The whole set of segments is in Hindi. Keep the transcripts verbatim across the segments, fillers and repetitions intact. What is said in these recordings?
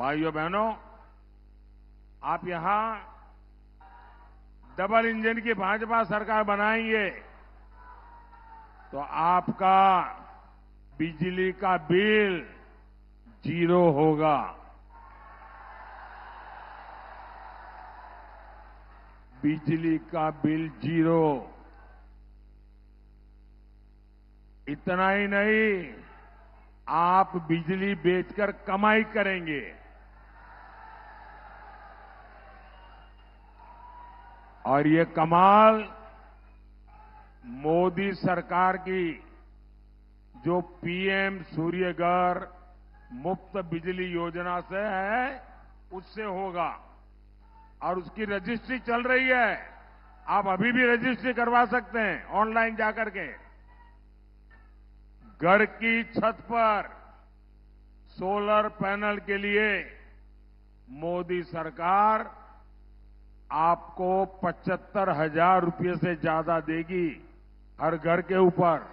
भाइयों बहनों, आप यहां डबल इंजन की भाजपा सरकार बनाएंगे तो आपका बिजली का बिल जीरो होगा। बिजली का बिल जीरो। इतना ही नहीं, आप बिजली बेचकर कमाई करेंगे। और ये कमाल मोदी सरकार की जो पीएम सूर्यघर मुफ्त बिजली योजना से है, उससे होगा। और उसकी रजिस्ट्री चल रही है। आप अभी भी रजिस्ट्री करवा सकते हैं ऑनलाइन जाकर के। घर की छत पर सोलर पैनल के लिए मोदी सरकार आपको पचहत्तर हजार रुपये से ज्यादा देगी हर घर के ऊपर।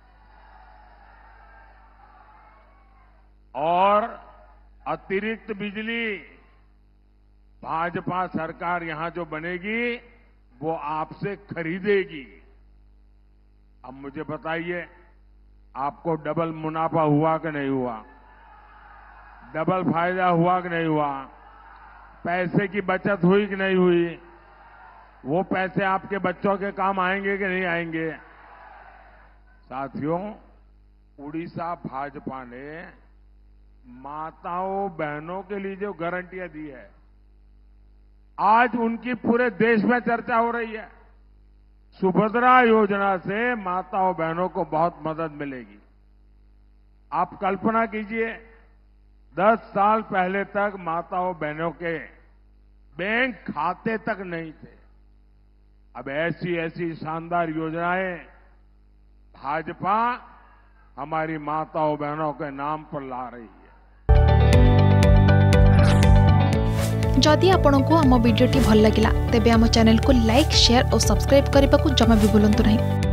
और अतिरिक्त बिजली भाजपा सरकार यहां जो बनेगी वो आपसे खरीदेगी। अब मुझे बताइए, आपको डबल मुनाफा हुआ कि नहीं हुआ? डबल फायदा हुआ कि नहीं हुआ? पैसे की बचत हुई कि नहीं हुई? वो पैसे आपके बच्चों के काम आएंगे कि नहीं आएंगे? साथियों, उड़ीसा भाजपा ने माताओं बहनों के लिए जो गारंटियां दी है, आज उनकी पूरे देश में चर्चा हो रही है। सुभद्रा योजना से माताओं बहनों को बहुत मदद मिलेगी। आप कल्पना कीजिए, दस साल पहले तक माताओं बहनों के बैंक खाते तक नहीं थे। अब ऐसी ऐसी शानदार योजनाएं भाजपा हमारी माताओं बहनों के नाम पर ला रही है। जदि आपंक आम भिडी भल लगा तेब आम चैनल को लाइक, शेयर और सब्सक्राइब करने को जमा भी भूलु नहीं।